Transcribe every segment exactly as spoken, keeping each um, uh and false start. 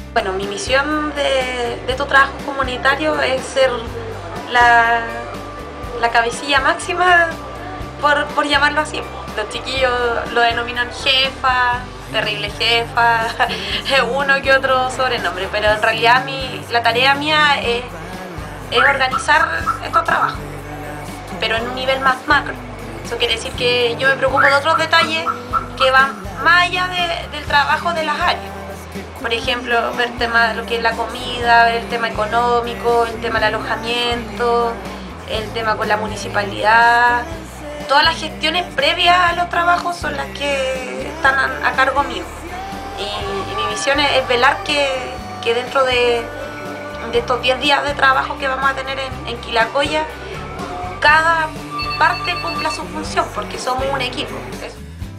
Bueno, mi misión de, de estos trabajos comunitarios es ser la, la cabecilla máxima, por, por llamarlo así. Los chiquillos lo denominan jefa, terrible jefa, uno que otro sobrenombre, pero en realidad mi, la tarea mía es, es organizar estos trabajos, pero en un nivel más macro. Eso quiere decir que yo me preocupo de otros detalles que van más allá de, del trabajo de las áreas. Por ejemplo, ver el tema de lo que es la comida, ver el tema económico, el tema del alojamiento, el tema con la municipalidad. Todas las gestiones previas a los trabajos son las que están a, a cargo mío. Y, y mi misión es, es velar que, que dentro de, de estos diez días de trabajo que vamos a tener en, en Quilacoya, cada parte cumpla su función, porque somos un equipo. Eso.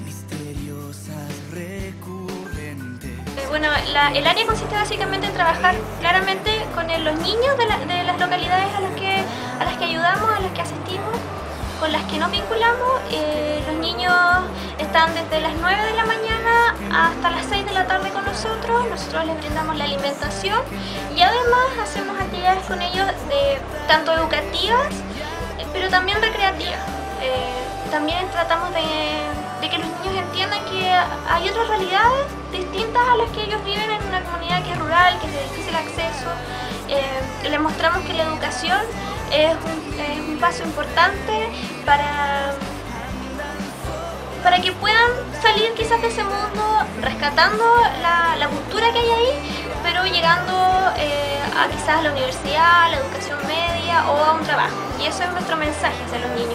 Bueno, la, el área consiste básicamente en trabajar claramente con el, los niños de, la, de las localidades a las, que, a las que ayudamos, a las que asistimos, con las que nos vinculamos. Eh, los niños están desde las nueve de la mañana hasta las seis de la tarde con nosotros. Nosotros les brindamos la alimentación y además hacemos actividades con ellos de, tanto educativas, pero también recreativas. Eh, también tratamos de, de que los niños entiendan que hay otras realidades distintas a las que ellos viven en una comunidad que es rural, que es de difícil acceso. Eh, les mostramos que la educación es un, es un paso importante para, para que puedan salir quizás de ese mundo rescatando la, la cultura que hay ahí, pero llegando eh, a quizás a la universidad, a la educación media o a un trabajo. Y eso es nuestro mensaje hacia los niños.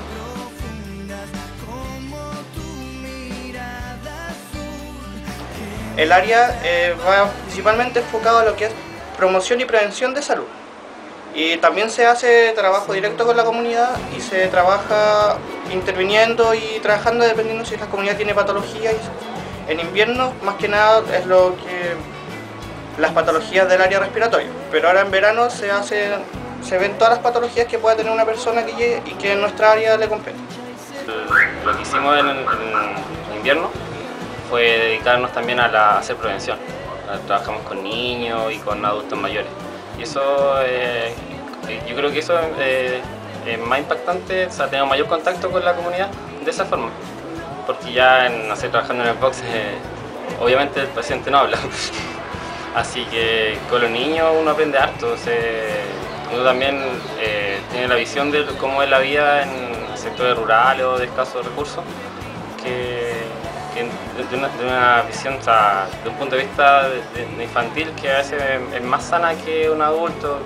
El área eh, va principalmente enfocado a lo que es promoción y prevención de salud. Y también se hace trabajo directo con la comunidad y se trabaja interviniendo y trabajando dependiendo si la comunidad tiene patologías. En invierno, más que nada, es lo que las patologías del área respiratoria. Pero ahora en verano se, hace, se ven todas las patologías que pueda tener una persona que llegue y que en nuestra área le compete. Lo que hicimos en, en invierno fue dedicarnos también a, la, a hacer prevención. Trabajamos con niños y con adultos mayores. Y eso, eh, yo creo que eso eh, es más impactante, o sea, tenemos mayor contacto con la comunidad de esa forma. Porque ya en, no sé, trabajando en el box, eh, obviamente el paciente no habla. Así que con los niños uno aprende harto. O sea, uno también eh, tiene la visión de cómo es la vida en sectores rurales o de escasos recursos. Que, De una, de una visión, o sea, de un punto de vista de, de infantil, que a veces es más sana que un adulto.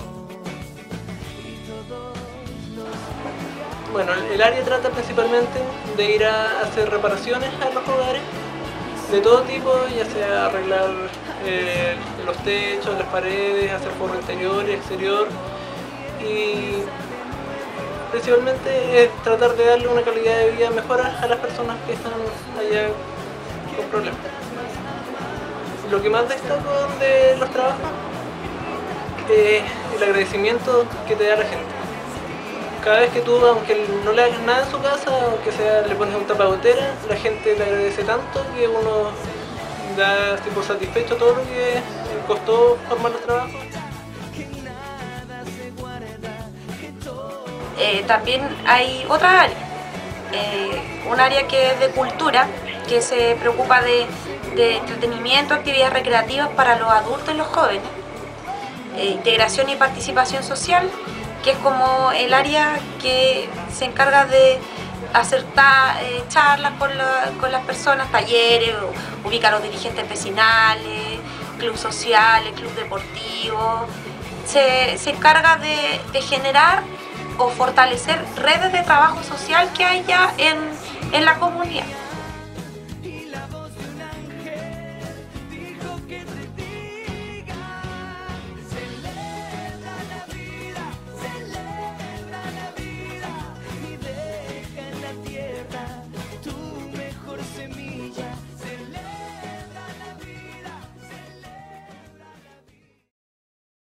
Bueno, el área trata principalmente de ir a hacer reparaciones a los hogares de todo tipo, ya sea arreglar eh, los techos, las paredes, hacer forro interior y exterior, y principalmente es tratar de darle una calidad de vida mejor a las personas que están allá con problemas. Lo que más destaco de los trabajos es el agradecimiento que te da la gente. Cada vez que tú, aunque no le hagas nada en su casa, aunque sea le pones un tapabotera, la gente te agradece tanto que uno da tipo satisfecho todo lo que costó formar los trabajos. Eh, también hay otra área, eh, un área que es de cultura, que se preocupa de, de entretenimiento, actividades recreativas para los adultos y los jóvenes, eh, integración y participación social, que es como el área que se encarga de hacer ta, eh, charlas con, la, con las personas, talleres, ubica a los dirigentes vecinales, clubes sociales, clubes deportivos, se, se encarga de, de generar o fortalecer redes de trabajo social que hay ya en, en la comunidad.